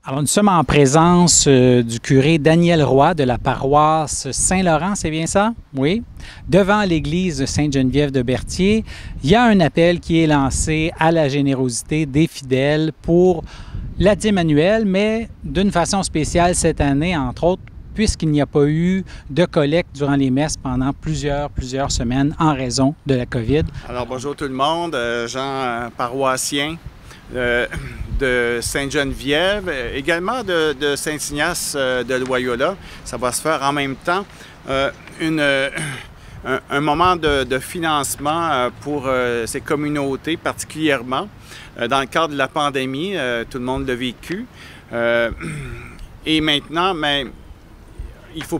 Alors, nous sommes en présence du curé Daniel Roy de la paroisse Saint-Laurent, c'est bien ça? Oui. Devant l'église Sainte-Geneviève de Berthier, il y a un appel qui est lancé à la générosité des fidèles pour la dîme annuelle, mais d'une façon spéciale cette année, entre autres, puisqu'il n'y a pas eu de collecte durant les messes pendant plusieurs semaines en raison de la COVID. Alors, bonjour tout le monde, Jean, paroissien de Sainte-Geneviève, également de Saint-Ignace de Loyola. Ça va se faire en même temps. Un moment de financement pour ces communautés particulièrement. Dans le cadre de la pandémie, tout le monde l'a vécu. Et maintenant, il faut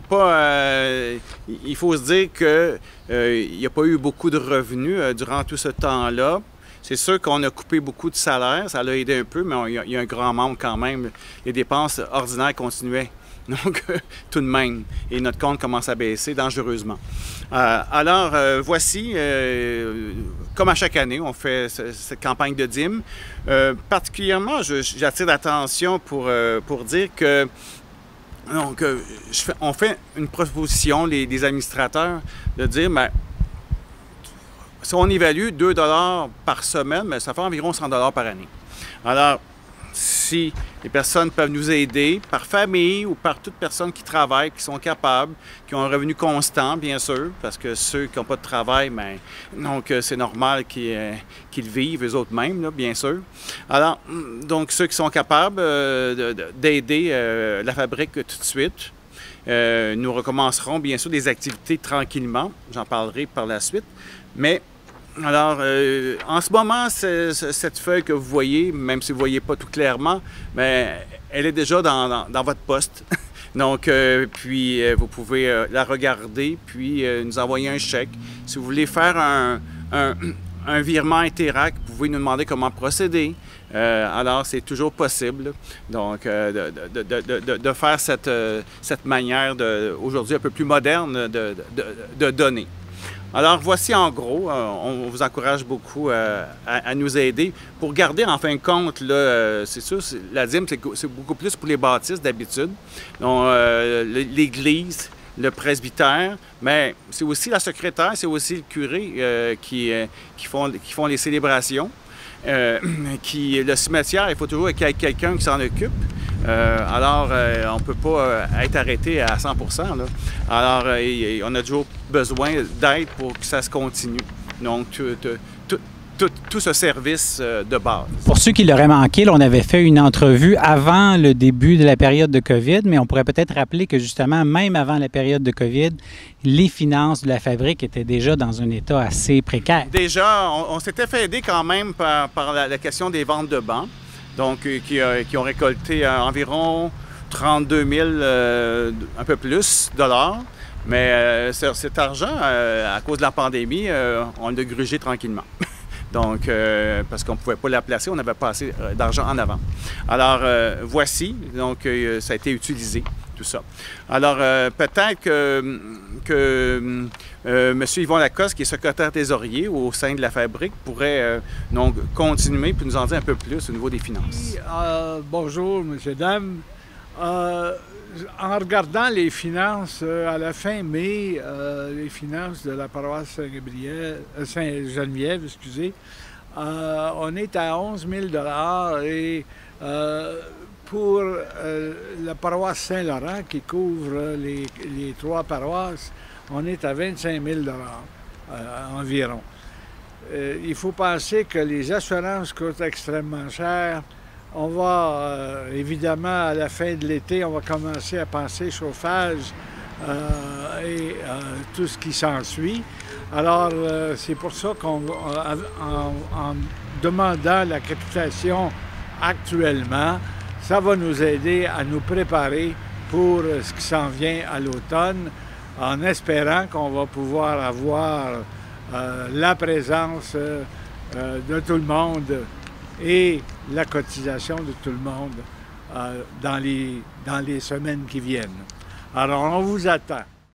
se dire qu'il n'y a pas eu beaucoup de revenus durant tout ce temps-là. C'est sûr qu'on a coupé beaucoup de salaires, ça l'a aidé un peu, mais il y a un grand manque quand même. Les dépenses ordinaires continuaient, donc tout de même. Et notre compte commence à baisser dangereusement. Voici, comme à chaque année, on fait cette campagne de dîme. Particulièrement, j'attire l'attention pour dire que on fait une proposition, les administrateurs, de dire, si on évalue 2 $ par semaine, ça fait environ 100 $ par année. Alors, si les personnes peuvent nous aider, par famille ou par toute personne qui travaille, qui sont capables, qui ont un revenu constant, bien sûr, parce que ceux qui n'ont pas de travail, c'est normal qu'ils vivent eux autres mêmes, là, bien sûr. Alors, donc, ceux qui sont capables d'aider la fabrique tout de suite, nous recommencerons, bien sûr, des activités tranquillement. J'en parlerai par la suite. Mais, alors, en ce moment, cette feuille que vous voyez, même si vous ne voyez pas tout clairement, elle est déjà dans votre poste. Donc, puis vous pouvez la regarder, puis nous envoyer un chèque. Si vous voulez faire un virement Interac, vous pouvez nous demander comment procéder. Alors, c'est toujours possible, donc, de faire cette manière, aujourd'hui un peu plus moderne, de donner. Alors, voici en gros, on vous encourage beaucoup à nous aider. Pour garder, en fin de compte, c'est sûr, la dîme, c'est beaucoup plus pour les bâtisses d'habitude. Donc, l'église, le presbytère, mais c'est aussi la secrétaire, c'est aussi le curé qui font les célébrations. Le cimetière, il faut toujours qu'il y ait quelqu'un qui s'en occupe. On ne peut pas être arrêté à 100%. Là. Alors, on a toujours besoin d'aide pour que ça se continue. Donc, tout ce service de base. Pour ceux qui l'auraient manqué, là, on avait fait une entrevue avant le début de la période de COVID, mais on pourrait peut-être rappeler que justement, même avant la période de COVID, les finances de la fabrique étaient déjà dans un état assez précaire. Déjà, on s'était fait aider quand même par la question des ventes de bancs, donc qui ont récolté environ 32 000, un peu plus, dollars. Mais cet argent, à cause de la pandémie, on l'a grugé tranquillement. Donc, parce qu'on ne pouvait pas la placer, on n'avait pas assez d'argent en avant. Alors, voici, donc ça a été utilisé, tout ça. Alors, peut-être que M. Yvon Lacoste, qui est secrétaire trésorier au sein de la fabrique, pourrait donc continuer puis nous en dire un peu plus au niveau des finances. Oui, bonjour, messieurs, dames. En regardant les finances, à la fin mai, les finances de la paroisse Sainte-Geneviève, excusez, on est à 11 000 $ et pour la paroisse Saint-Laurent, qui couvre les 3 paroisses, on est à 25 000 $ environ. Il faut penser que les assurances coûtent extrêmement cher. On va, évidemment, à la fin de l'été, on va commencer à penser chauffage et tout ce qui s'ensuit. Alors, c'est pour ça qu'en demandant la capitation actuellement, ça va nous aider à nous préparer pour ce qui s'en vient à l'automne, en espérant qu'on va pouvoir avoir la présence de tout le monde et la cotisation de tout le monde dans les semaines qui viennent. Alors, on vous attend.